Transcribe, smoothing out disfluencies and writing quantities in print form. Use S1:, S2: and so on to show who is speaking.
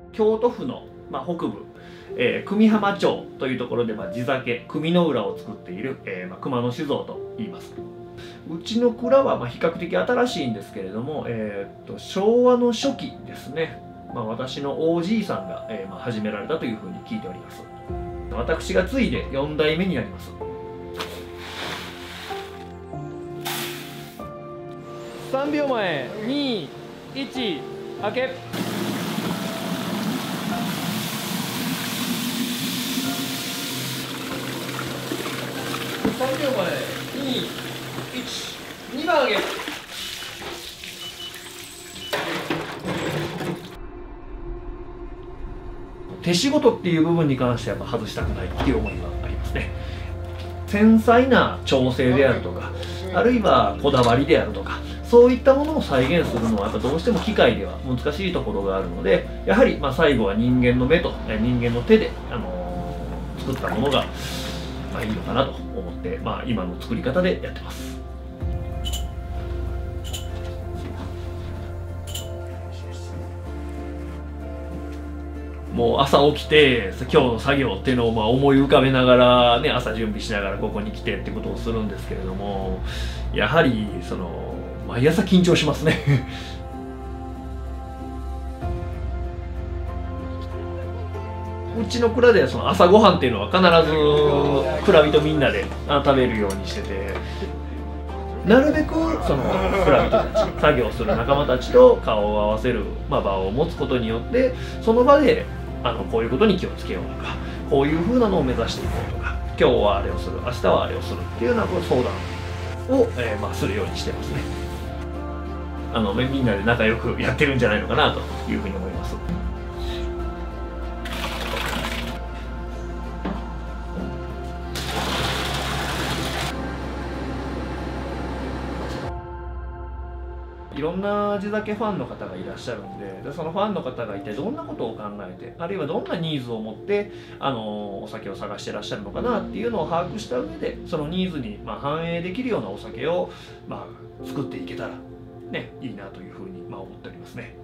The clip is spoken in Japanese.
S1: 京都府の、北部、久美浜町というところで、地酒久美の浦を作っている、熊野酒造と言います。うちの蔵は比較的新しいんですけれども、昭和の初期ですね、私のおじいさんが、始められたというふうに聞いております。私が継いで4代目になります。3秒前、2、1、開け。3秒前、2、1、2番上げ。手仕事っていう部分に関しては外したくないっていう思いはありますね。繊細な調整であるとか、あるいはこだわりであるとか、そういったものを再現するのはやっぱどうしても機械では難しいところがあるので、やはり最後は人間の目と人間の手で、作ったものが、いいのかなと思って、今の作り方でやってます。もう朝起きて今日の作業っていうのを思い浮かべながらね、朝準備しながらここに来てってことをするんですけれども、やはり毎朝緊張しますねうちの蔵では朝ごはんっていうのは必ず蔵人みんなで食べるようにしてて、なるべく蔵人たち、作業する仲間たちと顔を合わせる、場を持つことによって、その場でこういうことに気をつけようとか、こういう風なのを目指していこうとか、今日はあれをする、明日はあれをするっていうような相談を、するようにしてますね。みんなで仲良くやってるんじゃないのかなというふうに思います。いろんな地酒ファンの方がいらっしゃるんで、そのファンの方が一体どんなことを考えて、あるいはどんなニーズを持ってお酒を探してらっしゃるのかなっていうのを把握した上で、そのニーズに反映できるようなお酒を作っていけたらね、いいなというふうに思っておりますね。